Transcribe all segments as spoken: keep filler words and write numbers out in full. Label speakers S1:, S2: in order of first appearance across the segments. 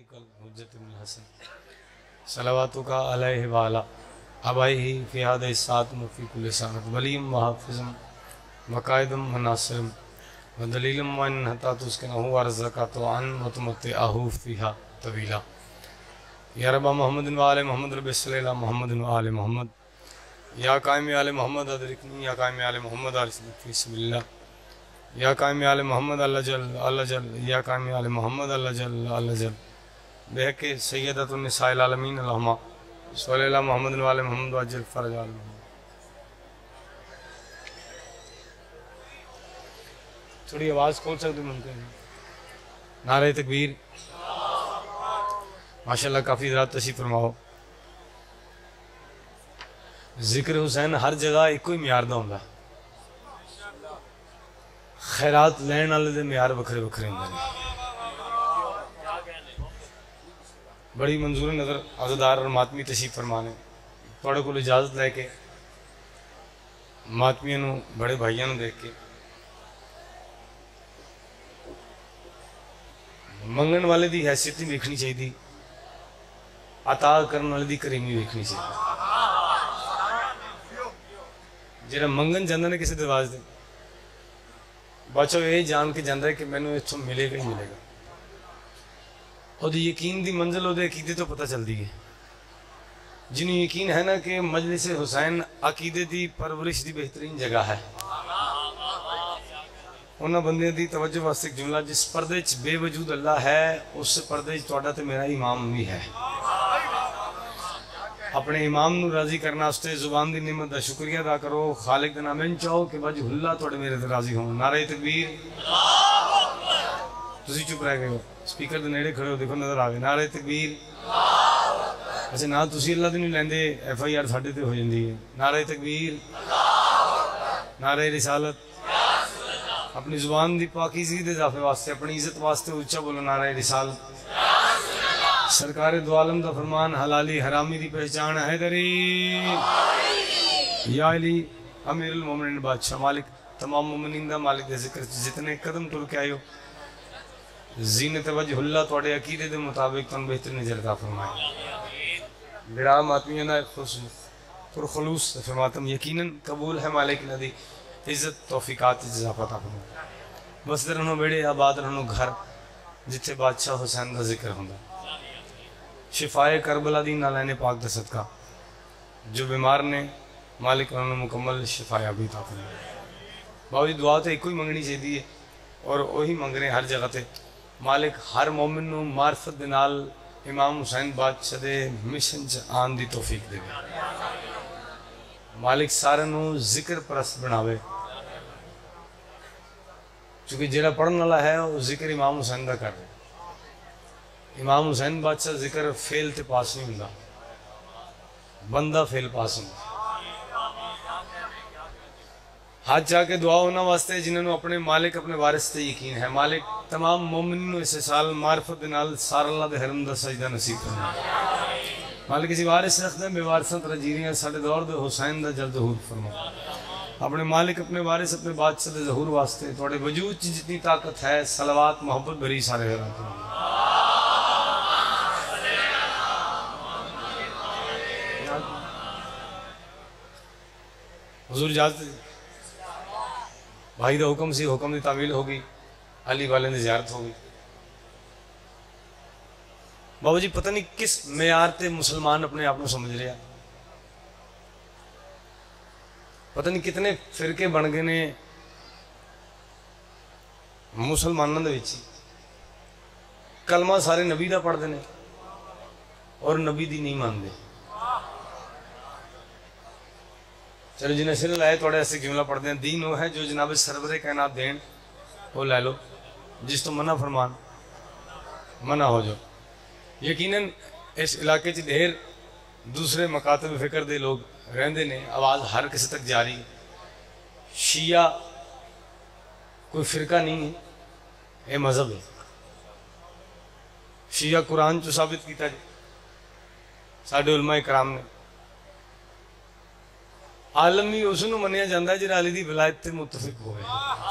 S1: सदीक़ल हुज्जतुल हसन सलवातुका अलैहि वाला अबैहि फ़ी हादिहि साअत व फ़ी कुल्लि साअत वलिय्युम व हाफ़िज़ुम व क़ाइदुम व नासिरुम व दलीलुम व इन हत्ता तुस्किनहु व रज़क़तु अन व तुमत्तिअहु फ़ीहा तवीला। या रब्बा मुहम्मदिन व आले मुहम्मद रब्बि सल्लि अला मुहम्मदिन व आले मुहम्मद या कायम आले मुहम्मद अदरिकनी या कायम आले मुहम्मद फ़ी सबिलिल्लाह या कायम आले मोहम्मद अल्लाह जल अल्लाह जल या कायम आले मोहम्मद अल्लाह जल अल्लाह जल बेहके सय्यदतुन निसाइल आलमीन अल्लाहुम्मा सल्लि अला मुहम्मद व आले मुहम्मद वअज्जिल फ़रज आल मुहम्मद। थोड़ी आवाज़ खोल सकते मुमकिन है? नारे तकबीर, माशाल्लाह काफ़ी ज़रा तशरीफ़ फरमाओ। जिक्र हुसैन हर जगह एको ही म्यार दा हुंदा, खैरात लैन वाले दे म्यार वखरे वखरे होंदे ने। बड़ी मंजूर नज़र अज़दार और मातमी तशरीफ़ फरमाने थोड़े को इजाज़त लैके मातमियों नूं बड़े भाइयों नूं देख के मंगण वाले दी हैसियत नहीं वेखनी चाहिए, अता करने वाले दी करीमी वेखनी चाहिए। जिहड़ा मंगन जांदा ने किसी दरवाज़े ते बच्चों ये जान के जाता है कि मैनू इत्थों मिलेगा ही मिलेगा। ਉਹਦੀ यकीन की मंजिल ਉਹਦੇ अकीदे तो पता चलती है। जिन्हें यकीन है ना कि मजलिस हुसैन अकीदे की परवरिश की बेहतरीन जगह है, उन्होंने बंदियों की तवज्जो वास्ते एक जुमला, जिस पर्दे च बेवजूद अल्लाह है उस पर्दे च तुहाडा ते मेरा इमाम भी है। अपने इमाम नू राजी करने वास्ते जुबान की निमत का शुक्रिया अदा करो, खालिक का नाम इन चाहो कि वज हुल्ला थोड़े मेरे ते राजी हो। नारे तकबीर, तुसी चुप रह गए हो, स्पीकर के नेड़े खड़े हो, देखो नजर आ गए। नारे तकबीर। अच्छा ना तुसी अल्लाह दी नहीं लैंदे, एफ आई आर साडे ते हो जाती है। नारे तकबीर, नारे रिसालत। अपनी जुबान की पाकीज़गी के इजाफे वास्ते, अपनी इज्जत वास्ते उच्चा बोलो नारे रिसालत। सरकार दो आलम का फरमान, हलाली हरामी की पहचान हैदरी या अली अमीरुल मोमिनीन बादशाह मालिक तमाम मोमिनीन दा मालिक दे जिक्र जितने कदम तुर के आयो जीनत वजहुल्लाह तुहाडे अकीदे दे मुताबिक तुहानू बेहतरीन अजर फरमाए। बिराम आदमियों दा खुलूस फरमातम यकीनन कबूल है मालिक नदी इज्जत तौफीकात इजाफा फरमाए। बस रहनो बेड़े आबाद रहनो घर जिथे बादशाह हुसैन का जिक्र होंदा। शिफाए करबला दी नालैने पाक दा सदका जो बीमार ने मालिक उन्होंने मुकम्मल शिफाया भी ता फरमाए। बाबू जी दुआ तो एक ही मंगनी चाहिए और वही मंग रहे हर जगह ते। मालिक हर मोमिन नूं मार्फत दे नाल इमाम हुसैन बादशाह दे मिशन च आन दी तौफीक देवे। मालिक सारे नूं जिक्र परस्त बनावे, क्योंकि जिहड़ा पढ़न वाला है वो जिक्र इमाम हुसैन दा कर रहे। इमाम हुसैन बादशाह जिक्र फेल ते पास नहीं होंदा, बंदा फेल पास होंदा। हाथ जाके दुआ होना वास्ते जिन्होंने अपने मालिक अपने वारिस से यकीन है। मालिक तमाम मोमिन इस साल मार्फत दे नाल सारा अल्लाह दे हरम दा सजदा नसीब करना। मालिक किसी वारिस रखदे बेवारसां तरजीरियां साडे दौर दे हुसैन दा जल्द ज़हूर फरमा। अपने मालिक अपने वारिस अपने बादशाह दे ज़हूर वास्ते थोड़े वजूद च जितनी ताकत है सलवात मोहब्बत भरी सारे हराम हुजूर इजाज़त। भाई का हुक्म सी, हुक्म की तामील हो गई, अली वाले की ज़ियारत हो गई। बाबू जी पता नहीं किस मेयार ते मुसलमान अपने आप को समझ रहा, पता नहीं कितने फिरके बन गए ने मुसलमानों के विच। कलमा सारे नबी का पढ़ते हैं और नबी दी नहीं मानते। चलो जिन्हें सिर लाए थोड़े ऐसे जुमला पढ़ते हैं, दीन वो है जो जनाब सरवरे कायनात देन वो ले लो, जिस तो मना फरमान मना हो जाओ। यकीनन इस इलाके च ढेर दूसरे मकातब फिक्र दे लोग रहंदे ने, आवाज़ हर किसी तक जा रही। शिया कोई फिरका नहीं है, ये मजहब है। शिया कुरान चो साबित किया साडे उलमा इकराम ने। आलम भी उसनों मनिया जाता है जिहड़ा अली दी विलायत ते मुतफिक होवे।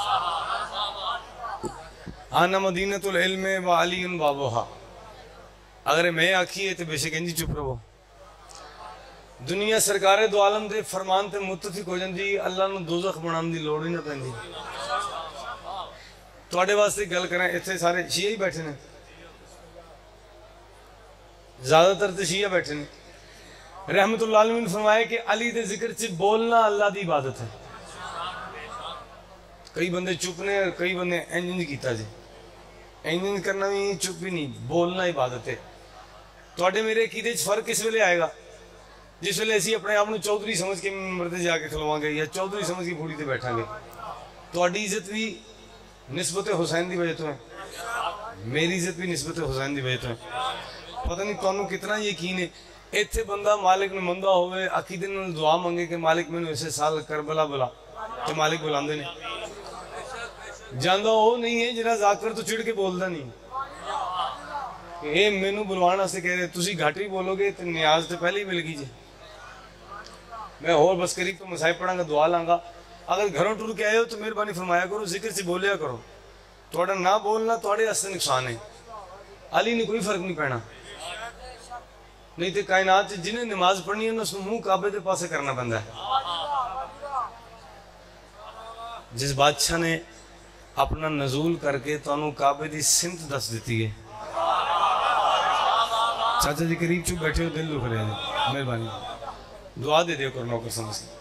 S1: आना मदीनतुल इल्म व अलीयुन बाबुहा, अगर मैं आखिए तो बेशक इंज चुप रहो। दुनिया सरकारे दो आलम दे फरमान ते मुत्तफिक हो जाती, अल्लाह नूं दोज़ख बनाने की लोड़ ही ना पैंदी। तुहाडे वास्ते गल करें, इत्थे सारे शिया ही बैठे ने, ज्यादातर तो शिया बैठे ने। रहमतुल्लाह अलैहि ने फरमाया कि अली दे जिक्र च बोलना अल्लाह की इबादत है। कई बंदे चुप ने, कई बंदे इंज इंज कीता जी। इंज इंज करना भी चुप भी नहीं, बोलना इबादत है। तुहाडे मेरे अकीदे च फर्क किस वेले आएगा? जिस वेले असीं अपने आप को चौधरी समझ के मिंबर ते जाके खलोवांगे या चौधरी समझ के फूड़ी ते बैठांगे। तुहाडी इज्जत भी निस्बत हुसैन की वजह तो है, मेरी इज्जत भी निस्बत हुसैन की वजह तो है। पता नहीं तुहानू कितना यकीन है, इत्थे बंदा मालिक ने मंदा होवे, अकीदे नाल दुआ मंगे कि मालिक मैनू इसे साल करबला बुला, तो मालिक बुलांदे ने। जांदा वो नहीं है जिहड़ा जाकर तो चिड़ के बोलता नहीं, ये मैनू बुलवाने वास्ते कह रहे, तुसी घट ही बोलोगे तो न्याज तो पहले ही मिल गई जी। मैं होर बस करीब तो मसाइब पढ़ांगा, दुआ लांगा। अगर घरों टुर के आए हो तो मेहरबानी फरमाया करो, जिक्र से बोलिया करो। थोड़ा ना बोलना थोड़े वास्ते नुकसान है। अली ने कोई फर्क नहीं पैना, नहीं तो कायनात जिन्हें नमाज पढ़नी है ना उसको मुंह काबे के पासे करना पैंदा है। जिस बादशाह ने अपना नजूल करके तुहानू काबे की सिमत दस दी है। चाचा जी करीब चुप बैठे हो, दिल दुख रहे हैं, मेहरबानी दुआ दे दियो करो नौकर समझ के।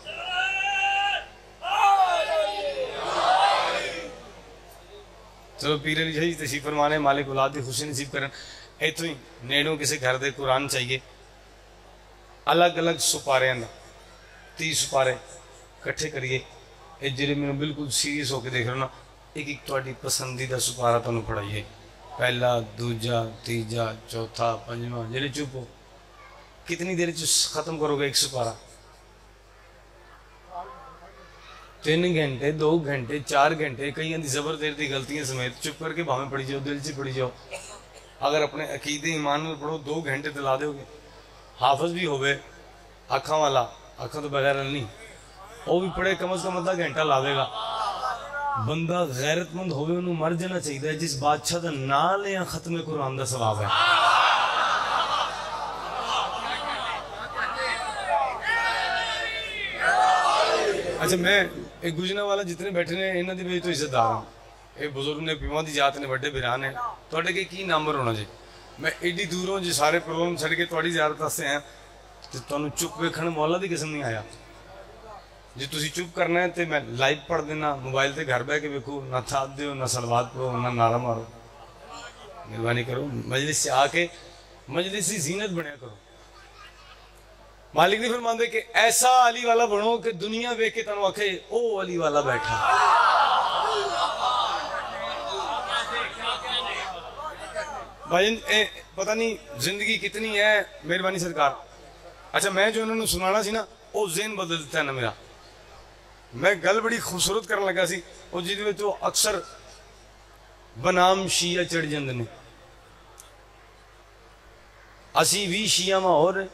S1: चलो पीर अली शाह जी तशरीफ फरमाने, मालिक औलाद दी खुशी नसीब करन। इतों ही नेड़ों किसी घर दे कुरान चाहिए, अलग अलग सुपारियां दा तीस सुपारे इकट्ठे करिए। ये जिहड़े मैनूं बिल्कुल सीरियस होकर देख रहे हो ना, एक एक तुहाडी पसंदीदा सुपारा तुहानूं पढ़ाइए, पहला दूजा तीजा चौथा पंजवां। जिहड़े चुप हो, कितनी देर च खत्म करोगे एक सुपारा? तीन घंटे, दो घंटे, चार घंटे, कई जबर देर की गलतियां समेत चुप करके भावें पढ़ी जाओ, दिल से पढ़ी जाओ। अगर अपने अकीदे ईमान में पढ़ो दो घंटे तो ला दोगे। हाफज भी होवे अखा वाला, अखा तो बगैर नहीं, वो भी पढ़े कम अज कम अद्धा घंटा लावेगा। बंदा गैरतमंद होवे, उन्होंने मर जाना चाहिए जिस बादशाह का नाम लिया खत्म कुरान का सवाब है। अच्छा, मैं एक गुजना वाला जितने बैठे ने इन्हों की तो इज्जतदार हाँ। ये बुजुर्ग ने पिमा की जात ने, बड़े बिरा ने, थोड़े के की नंबर होना जी। मैं एडी दूरों जो सारे प्रोग्राम छड़ के थोड़ी ज़्यारत वास्ते आया, तो तुहानू चुप वेखण मौला की किस्म नहीं आया। जे तुसी चुप करना है तो मैं लाइव पढ़ देना, मोबाइल से घर बह के वेखो, ना थाप दो, ना सलवात पढ़ो, ना नारा मारो। मेहरबानी करो, मजलिस से आके मजलिस की जीनत बनया करो। मालिक ने फरमांदे कि ऐसा अली वाला बनो कि दुनिया वेख के तुहानू आखे ओ अली वाला बैठा। भाई पता नहीं जिंदगी कितनी है, मेहरबानी सरकार। अच्छा, मैं जो उन्होंने सुनाना सी ना, वो ज़हन बदल दिता है ना मेरा। मैं गल बड़ी खूबसूरत करन लगा सी, वो जिहदे विच अक्सर बनाम शिया चढ़ जांदे ने। असी भी शियावां और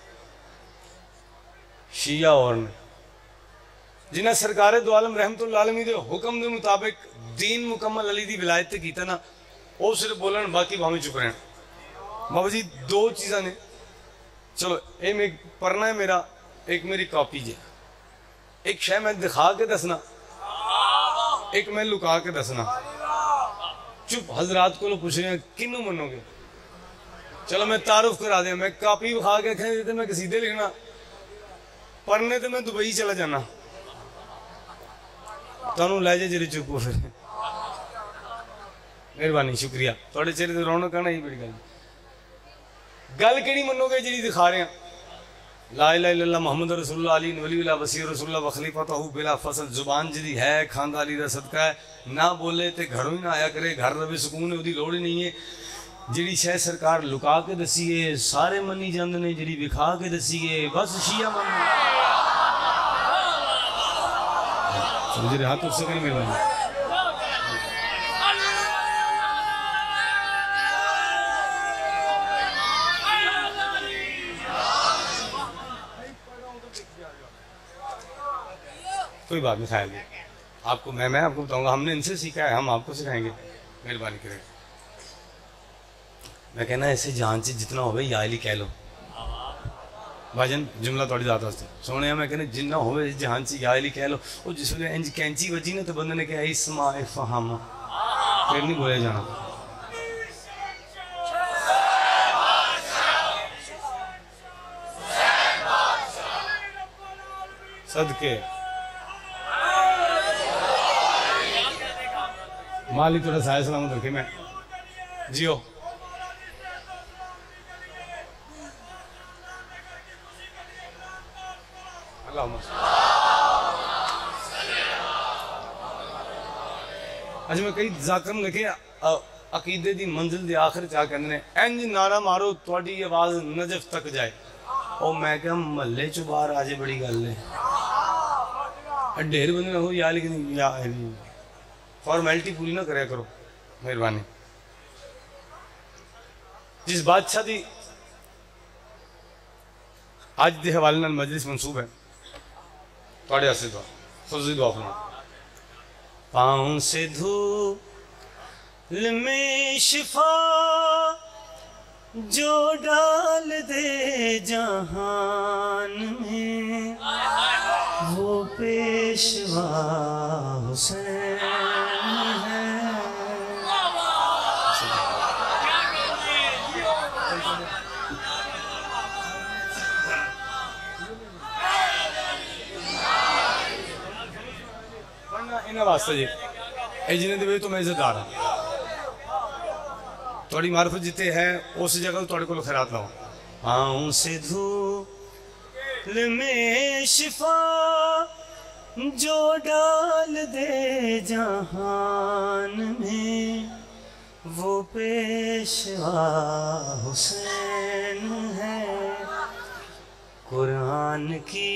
S1: शिया और ने, जिन्हें सरकारे दो आलम रहमतुल्लाह अलैहि दे हुक्म के मुताबिक दीन मुकम्मल अली दी विलायत कीता ना, वो सिर्फ बोलन, बाकी भावें चुप रहन। बाबा जी दो चीज़ां ने, चलो ये मैं पढ़ना है मेरा, एक मेरी कॉपी जी, एक शय मैं दिखा के दसना, एक मैं लुका के दसना। चुप हजरात को पूछ रहे हैं किनू मनोगे? चलो मैं तारुफ करा दिया, मैं कॉपी विखा के देते, मैं कसीदे लिखना, पढ़ने तो मैं दुबई चला जाना, तुहानू लै जाए जेरे चुप हो। फिर मेहरबानी, शुक्रिया, थोड़े चेहरे तो रौनक आना ही बड़ी गल। गल केड़ी मनोगे जी दिखा रहे हैं? ला इलाहा इल्लल्लाह मुहम्मद रसूलुल्लाह अली वलीउल्लाह वसी रसूलुल्लाह व खलीफतहू बिला फसल। जुबान जी है खानदा अली दा सदका है, ना बोले तो घरों ही ना आया करे, घर रवे सुकून है, उसकी लोड़ ही नहीं है। जिहड़ी शह सरकार लुका के दसी है सारे मनी जांदे ने, जिहड़ी विखा के दसी है बस शिया मन। मेरे हाथ उससे कहीं मेहरबानी। कोई बात नहीं, खाएंगे आपको, मैं मैं आपको बताऊंगा, हमने इनसे सीखा है, हम आपको सिखाएंगे। मेहरबानी करें। मैं कहना ऐसे जहान से जितना हो या अली कह लो भाजन जुमला थोड़ी ज़्यादा वास्ते सोने मैं कहना जिन्ना हो जहान से या अली कह लो वो जिस वे इंज कैंची बजी ना तो बंदे ने कहा इस्मा फहामा फिर नहीं बोले जाना सदके मालिक थोड़ा साया सलामत रखे मैं जियो अच्छा मैं कई जाकर लिखे अकीदे दी मंजिल दे आखिर चा कहंदे ने इंज नारा मारो थोड़ी आवाज नजफ तक जाए और मैं क्या महल्ले चो बाहर आजे बड़ी गल है ढेर बंदे हो या लेकिन या फॉर्मेलिटी पूरी ना करे करो मेहरबानी जिस बादशाह दी आज दे हवाले नाल मजलिस मंसूब है थोड़े आसे दुआ खुद दुआ फरमा पाँव से धूल में शिफा जो डाल दे जहान में वो पेशवा हुसैन है। इन्हें वास्ते जी ए जिन्हें दे तो मैं इज्जतदार हाँ थोड़ी मार्फत जिते है उस जगह थोड़े को खैरात लाओ पाँव से धूल में शिफा जो डाल दे जहान में वो पेशवा हुसैन है। कुरान की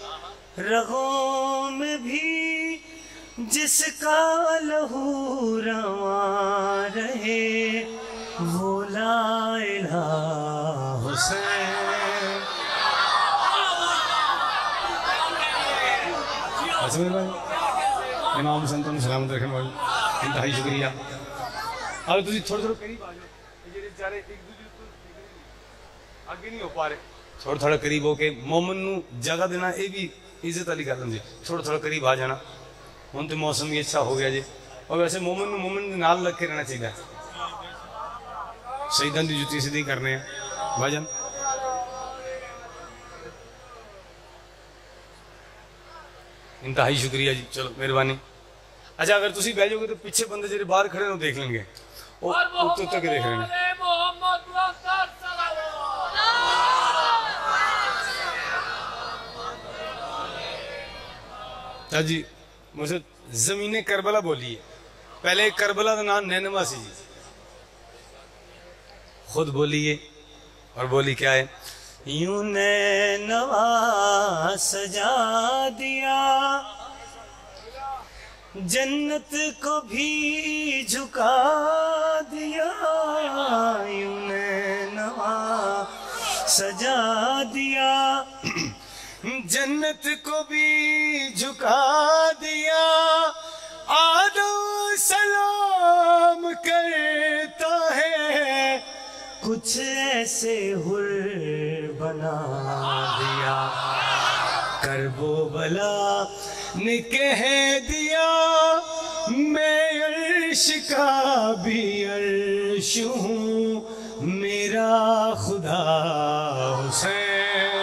S1: रगों में भी जिसका लहू रवां रहे वो ला इलाहा हुसैन। इमाम संतों ने सलामत रखने वाले इंतहाई शुक्रिया। अब तुम थोड़े थोड़े करीब आ जाओ बेचारे एक दूसरे को आगे नहीं हो पा रहे थोड़ा थोड़ा करीब होके मोमन नू जगह देना ये भी इज्जत वाली गल होंदी थोड़ा थोड़ा करीब आ जाना हुण तो मौसम भी अच्छा हो गया जी और वैसे मोमन नू मोमन दे नाल लग के रहना चाहिए शहीदां दी जुत्ती सीधी करने भाजन इंतहाई शुक्रिया जी चलो मेहरबानी। अच्छा अगर तुम बह जाओगे तो पीछे बंदे जो बाहर खड़े हो देख लेंगे उत्ते तक देख रहे हैं जी मुझे जमीने करबला बोली है पहले करबला का नाम नैनवा सी जी खुद बोलिए और बोली क्या है यूं नैनवा सजा दिया जन्नत को भी झुका दिया यूं नैनवा सजा दिया जन्नत को भी झुका दिया आदो सलाम करता है कुछ ऐसे हुर बना दिया करबो बला ने कह दिया मैं अर्श का भी अर्श हूँ मेरा खुदा हुसैन।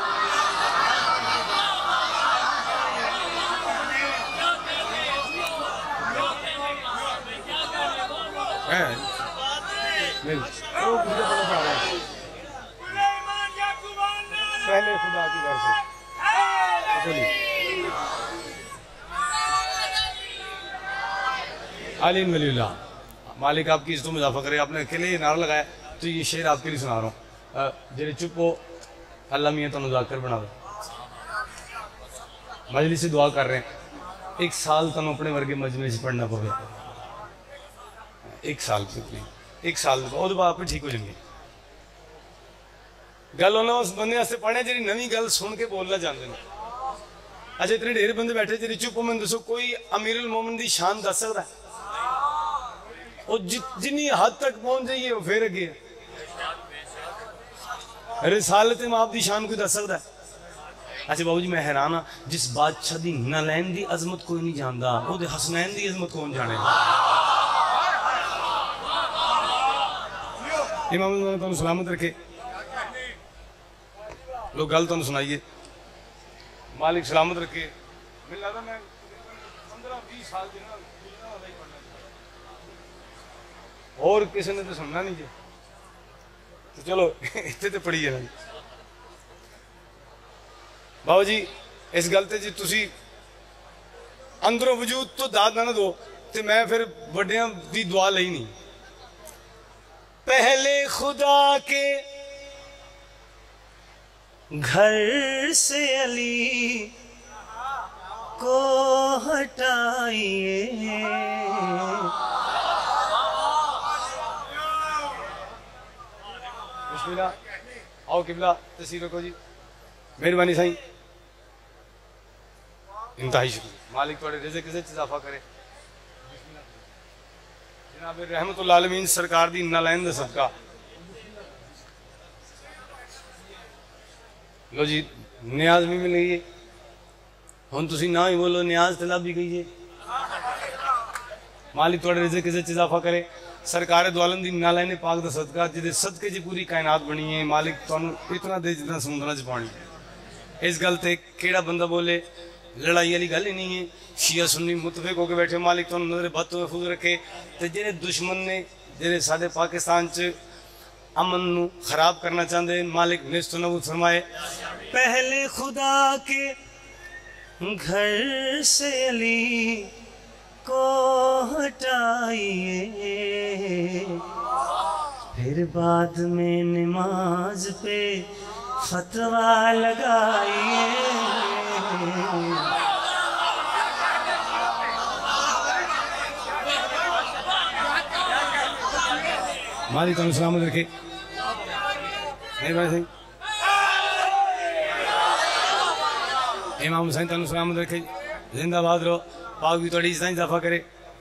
S1: पहले खुदा की घर से आलिम वलीउल्लाह मालिक आपकी इज्जत में इजाफा करे आपने अकेले ये नारा लगाया तो ये शेर आपके लिए सुना रहा हूँ जेरे चुप हो अल्लाह मियाँ तुम जाकर बना दो मजलिस से दुआ कर रहे हैं एक साल तुम अपने वर्गे मजमे से पढ़ना पवे एक साल एक साल बाद आप ठीक हो जाएंगे गल उन्होंने उस बंदे से पढ़े जी नवी गल सुन के बोलना चाहते हैं। अच्छा इतने ढेर बंदे बैठे जी चुप मैं दसो कोई अमीरुल मोमिन की शान दस सकता है जिन्नी हद तक पहुंच जाइए वो फिर अगे रिसालत माप की शान कोई दस सकता है? अच्छा बाबू जी मैं हैरान हाँ, जिस बादशाह की नालैन की अजमत कोई नहीं जानता, वो हसनैन की अजमत कौन जाने? इमाम तुम सलामत रखे। लोग गल तुम सुनाइए, मालिक सलामत रखे। मुझे लगता मैं पंद्रह बीस साल के ना और किसी ने तो सुनना नहीं जी, तो चलो इतने तो पढ़ी है ना बाबा जी। इस गल ते जी तुसी अंदरों वजूद तो दाद ना दो तो मैं फिर वड्डियां दी दुआ लई नहीं। पहले खुदा के घर से अली को हटाइए, बिस्मिल्लाह। आओ किबला तस्वीर रखो जी, मेहरबानी साईं, इंतहाई शुक्रिया। मालिक थोड़े रिज़्क़ से इजाफा करे। जनाब रहमतुल्लाह आलमीन सरकार दी नालैन दा सदका। लो जी न्याज भी मिल गई है, हुण तुसीं ना ही बोलो न्याज तलब भी गई है। मालिक थोड़े रिज़्क़ से इजाफा करे। सरकार दो आलम दी नालैन पाक दा सदका, जिहदे सदके च पूरी कायनात बनी है। मालिक तुहानूं इतना दे जितना समुद्रां च पानी। इस गल ते केड़ा बंदा बोले लड़ाई वाली गल ही नहीं है। शिया सुन्नी मुतफिक होकर बैठे। मालिक तुहानूं नज़र बद तो महफूज रखे। तो जेडे दुश्मन ने जेडे साडे पाकिस्तान च अमन नूं खराब करना चाहते हैं, मालिक निस्त नबूद फरमाए। पहले खुदा के घर से अली को हटाइए, फिर बाद में नमाज पे फतवा लगाइए। मालिक तुम सलामत रखे। इमाम हुसैन तुम सलामत रखे। जिंदाबाद रहो। पाक भी थोड़ी इज्जत इजाफा करे।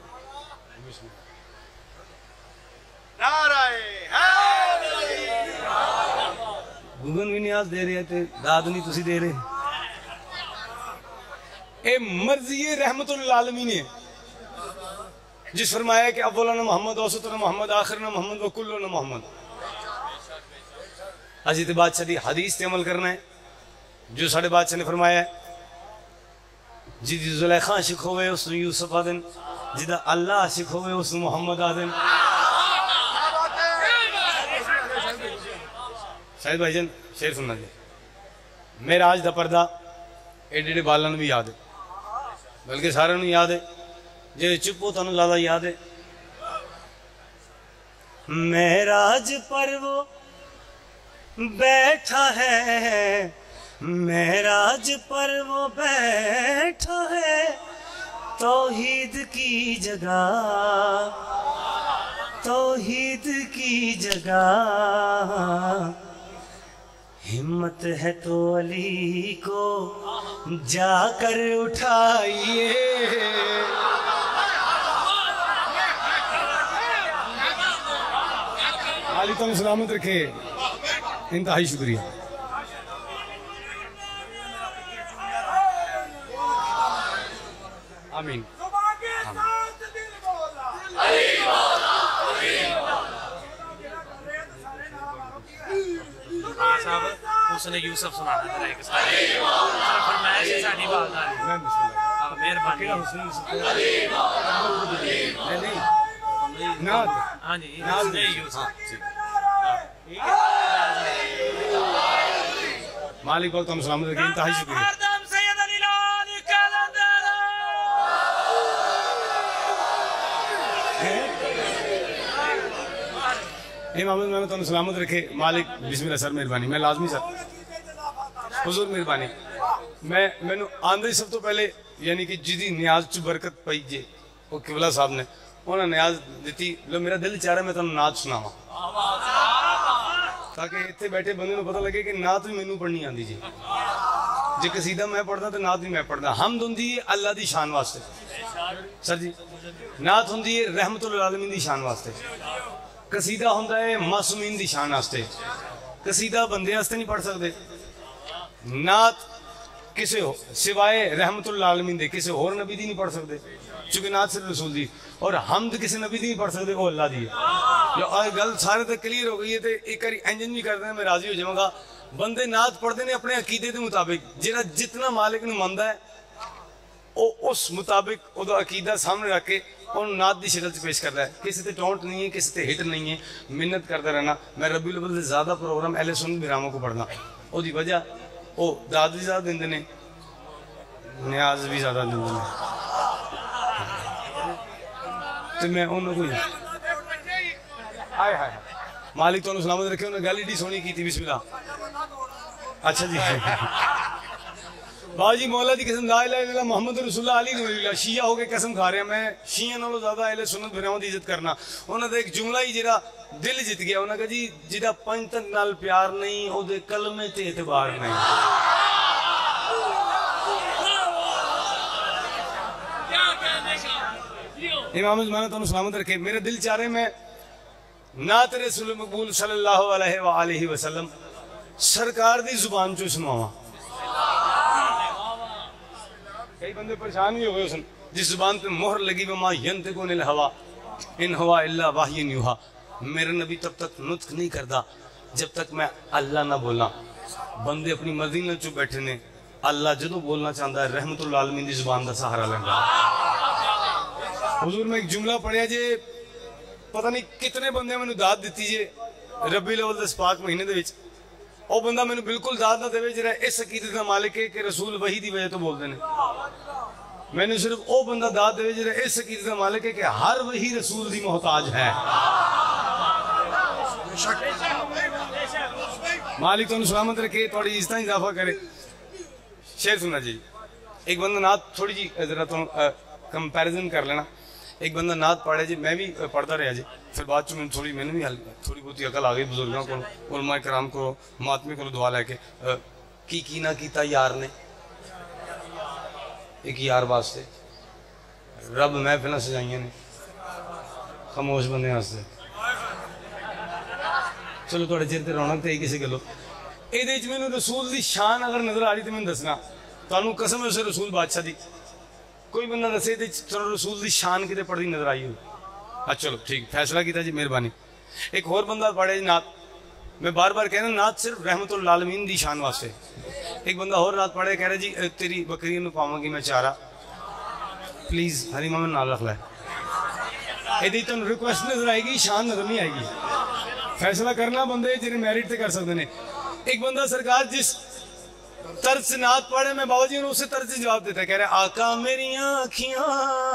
S1: गुगन भी न्याज दे रहे थे, दाद नहीं तुसी दे रहे। ए मर्जी रहमतुल आलमीन ने जिस फरमाया कि अव्वल न मोहम्मद औसत न मोहम्मद आखिर न मोहम्मद व कुल्लु न मोहम्मद। अजी ते बादशाह दी हदीस ते अमल करना है जो साढ़े बादशाह ने फरमाया। जिदी जुलेखा आशिक होवे उसनु यूसुफ आदन, जिदा अल्लाह आशिक होवे उसनु मोहम्मद आदन। शायद भाईजान शेर सुनना जी। मेरा आज दा पर्दा एडे एडे बालन भी याद है, बल्कि सारे याद है। जे चुपो तुहानूं ज़्यादा याद है। मेराज पर वो बैठा है, मेराज पर वो बैठा है, तौहीद की जगह, तौहीद की जगह। हिम्मत है तो अली को जाकर उठाइए। अली तुम सलामत रखे। इंतहाई शुक्रिया। आमीन।
S2: उसने यूसुफ सुनाना तेरा एक फरमाइश है साडी बात आ रही। हां मेहरबानी। नहीं
S1: नाद।
S2: हां जी नाद ने यूसुफ। ठीक है
S1: मालिक वक्त हम सलामत रखें। इंतहाई शुक्रिया। इमाम मैं तुम सलामत रखे। मालिक बिस्मिल्लाह सर मेहरबानी। मैं लाजमी सर हुजूर मेहरबानी। मैं मैनू आंदे सब तो पहले यानी कि जिदी न्याज च बरकत पई जे वो किबला साहब ने उन्हें न्याज दी। लो मेरा दिल चाह रहा मैं तुम नात सुनावा ताकि इतने बैठे बंदे को पता लगे कि नात भी मैनू पढ़नी आती जी। जे कसीदा मैं पढ़दा तो नात भी मैं पढ़दा। हमद हुंदी है अल्लाह दी शान वास्ते सर जी, नात हुंदी है रहमतुल आलमीन दी शान वास्ते, कसीदा होंदा है मासूमीन दी शान वास्ते। कसीदा बंदे वास्ते नहीं पढ़ सकते, नात किसे हो सिवाय रहमतुल आलमीन दे किसे होर नबी दी नहीं पढ़ सकते, चूंकि नात सिर्फ रसूल दी, और हमद किसी नबी दी नहीं पढ़ सकते, वो अल्लाह दी है। जो गल सारे तक क्लियर हो गई है, तो एक बार इंजन भी करते हैं, मैं राजी हो जाऊंगा। बंदे नात पढ़ते ने अपने अकीदे के मुताबिक, जिहड़ा जितना मालिक नूं मनदा है ਉਹ उस मुताबिक ਉਹਦਾ अकीदा सामने रख के ਉਹਨੂੰ नात की शक्ल च पेश करता है। किसी से टोंट नहीं है, किसी से हिट नहीं है, मिन्नत करता रहना। मैं रबी अव्वल से ज़्यादा प्रोग्राम अहले सुन्नत बिरामों को पढ़ना, ਉਹਦੀ वजह वो दाद भी ज़्यादा देंदे ने, न्याज भी ज़्यादा देंदे ने, तो मैं उन्होंने कोई हाय हाय मालिक तो सलामत रखे, उन्हें गल एडी सोहनी की बिस्मिल्लाह। अच्छा जी बाजी मौला की कसम ला इलाहा इल्लल्लाह मोहम्मद रसूलुल्लाह अली नबील्लाह शिया हो के कसम खा रहा मैं शिया नालों ज्यादा अहले सुन्नत बिरामों की इज्जत करना। उन्होंने एक जुमला ही जिहड़ा दिल जित गया, उन्होंने कहा जी जिहदा पंजतन नाल प्यार नहीं ओदे कलमे ते एतबार नहीं। इमाम ज़माना तुहानू सलामत रखे। मेरा दिल चाह रहा मैं नात रसूल मकबूल सल्लल्लाहु अलैहि वसल्लम सरकार दी जुबान चो सुनावा। कई बंदे परेशान भी हो गए उसन जिस जुबान पे मोहर लगी वमा यंतिकु अनिल हवा इन हुवा इल्ला वहयुन युहा। मेरा नबी तब तक नुत्क नहीं करता जब तक मैं अल्लाह ना बोला। बंदे अपनी मर्जी नाल चुप बैठे ने, अल्लाह जदों बोलना चाहता है रहमतुल आलमीन दी जुबान का सहारा लेंदा। हुजूर मैं एक जुमला पढ़िया जे, पता नहीं कितने बंदे मैनू दाद दी जे रबी अव्वल दे पाक महीने दे विच। ਉਹ ਬੰਦਾ ਮੈਨੂੰ ਬਿਲਕੁਲ ਦਾਦ ਨਾ ਦੇਵੇ ਜਿਹੜਾ ਇਸ ਅਕੀਦਤ ਦਾ ਮਾਲਿਕ ਹੈ ਕਿ ਰਸੂਲ ਵਹੀ ਦੀ ਵਜ੍ਹਾ ਤੋਂ ਬੋਲਦੇ ਨੇ। ਮੈਨੂੰ ਸਿਰਫ ਉਹ ਬੰਦਾ ਦਾਦ ਦੇਵੇ ਜਿਹੜਾ ਇਸ ਅਕੀਦਤ ਦਾ ਮਾਲਿਕ ਹੈ ਕਿ ਹਰ ਵਹੀ ਰਸੂਲ ਦੀ ਮੁਹਤਾਜ ਹੈ। मालिक तुहानू सलामत रखे, थोड़ी इज्जत इजाफा करे। शेर सुना जी, एक बंदा नात थोड़ी जी जरा तुम कंपैरिजन कर लेना। एक बंदा नात पढ़े जी, मैं भी पढ़ता रहा जी, फिर बाद चो मैंने थोड़ी मैंने भी थोड़ी बहुत अकल आ गई बुजुर्गों को, उलमा कराम को, महात्मे को दुआ लैके की की ना कीता यार ने एक यार वास्ते रब महफिल सजाइया ने खामोश बंदे वास्ते। चलो थोड़े चिर ते रौनक ते किसी गलो ये मैंने रसूल की शान अगर नजर आ रही तो मैं दसना तुहानू कसम है उस रसूल बादशाह की। कोई बंदा दसे चलो रसूल की शान कितने पढ़ती नजर आई हो। अच्छा चलो ठीक फैसला किया जी मेहरबानी। एक होर बंदा पढ़े जी नात, मैं बार बार कहना नात सिर्फ रहमतुल आलमीन दी शान वास्ते। एक बंदा होर नात पढ़े कह रहे जी तेरी बकरी नूं पावांगी मैं चारा, प्लीज हरी मामा नाल रख लै। ये तुम रिक्वेस्ट नजर आएगी, शान नजर नहीं आएगी। फैसला करना बंदे जिन्हें मैरिट से कर सकते हैं। एक बंदा सरकार जिस तर्ज से नात पढ़े मैं बाबा जी ने उसे तर्ज से जवाब देता है, कह रहे आका मेरी आँखियां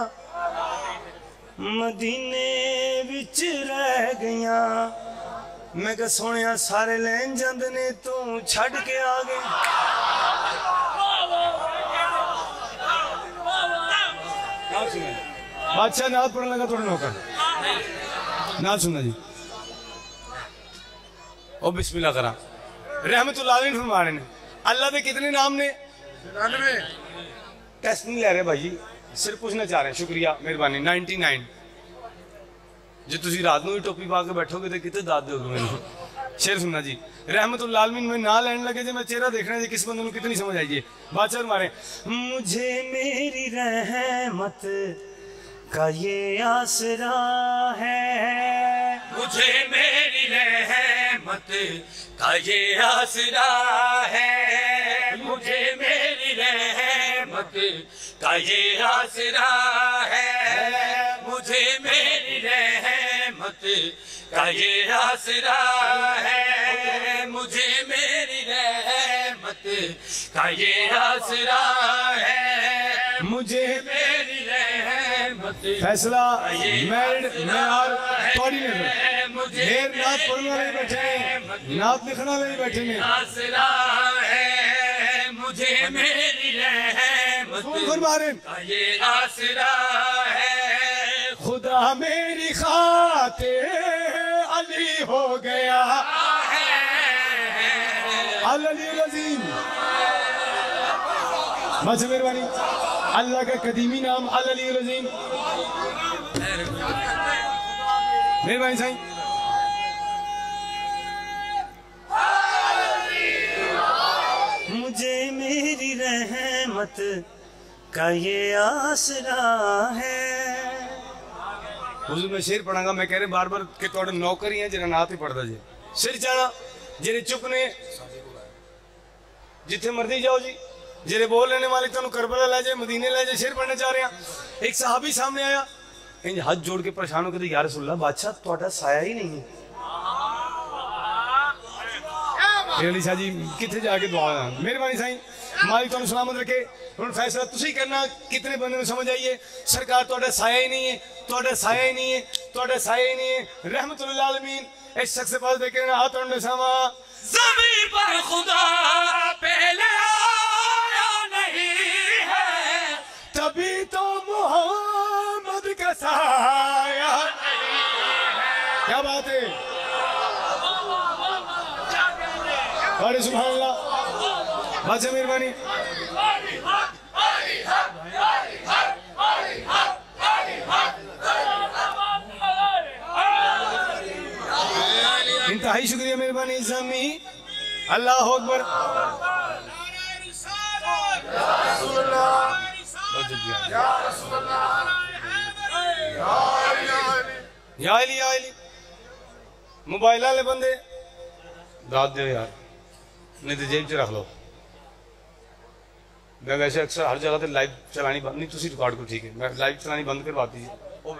S1: मदीने विच रह गईया, मैं कहा सोने सारे लैन जांदे ने तू छड़ के आ गए। बादशाह नात पढ़ने लगा थोड़ा नौकर नात सुनना जी। ओ बिस्मिल्लाह करा रहमतुल आलमीन फरमा रहे ने अल्लाह के कितने नाम ने? टेस्ट नहीं ले रहे भाई जी, सिर्फ पूछना चाह रहे हैं। शुक्रिया मेहरबानी। नाइनटी नाइन जो तुम रात को भी टोपी पा के बैठोगे तो कितने दाद दोगे मैंने? शेर सुनना जी, रहमतुल आलमीन में ना लैन लगे जो मैं चेहरा देखना जी किस बंदे को कितनी समझ आइए। बादशाह मारे मुझे मेरी रहमत का ये आसरा है, मुझे मेरी रहमत का ये आसरा है, मुझे मेरी रहमत का ये आसरा है, मुझे मेरी रहमत का ये आसरा है, मुझे मेरी रहमत का ये आसरा है, मुझे मेरी रहमत। फैसला मैरिड मैं और थोड़ी नहीं ढेर नात पढ़ने वाले बैठे हैं, नात लिखने वाले बैठे हैं। आसरा है मुझे मेरी रहमत का ये आसरा है, खुदा मेरी खातिर अली हो गया है, अली अजीम। बस मेहरबानी अल्लाह का कदीमी नाम अली अजीम। मेहरबानी साईं। रहमत का ये आसरा है। हुजूर मैं शेर पढ़ांगा, मैं कह रहे बार बार कि तुहाडे नौकर ही हैं जिन्हें नात ही पढ़दा जी। सिर जाना जेरे चुप ने जिथे मर्जी जाओ जी, जेरे बोल लेने वाले तुहानू करबला ले जाए, मदीने ले जाए, शेर पढ़ने जा रहे हैं। एक सहाबी सामने आया, इंज हाथ जोड़ के परेशान हो के, या रसूलल्लाह बादशाह तुहाडा साया ही नहीं है। अली शाह जी किथे जाके दुआ, मेहरबानी साईं मालिक तुहानू सलामत रखे। हुण फैसला तुसी करना, कितने बंदे में समझ आइए। सरकार तुहाडा साया ही नहीं है, तुहाडा साया ही नहीं है, तुहाडा साया ही नहीं है। रहमतुल लिल आलमीन इस शख्स के पास देखे ना, हाथ उठने सामा
S2: ज़मीन पर खुदा पहले आया नहीं है,
S1: तभी तो मोहम्मद का साया नहीं है। क्या बात है, अरे सुभान अल्लाह। बादशाह मेहरबानी, इंतहाई शुक्रिया मेहरबानी जमी। अल्लाह अकबर। या अली या अली, मोबाइल वाले बंदे दाद दो यार, नहीं तो जेब च रख लो। मैं वैसे अक्सर हर जगह पे लाइव चलानी बंद नहीं, तुसी रिकॉर्ड को ठीक है, मैं लाइव चलानी बंद करवा दीजिए।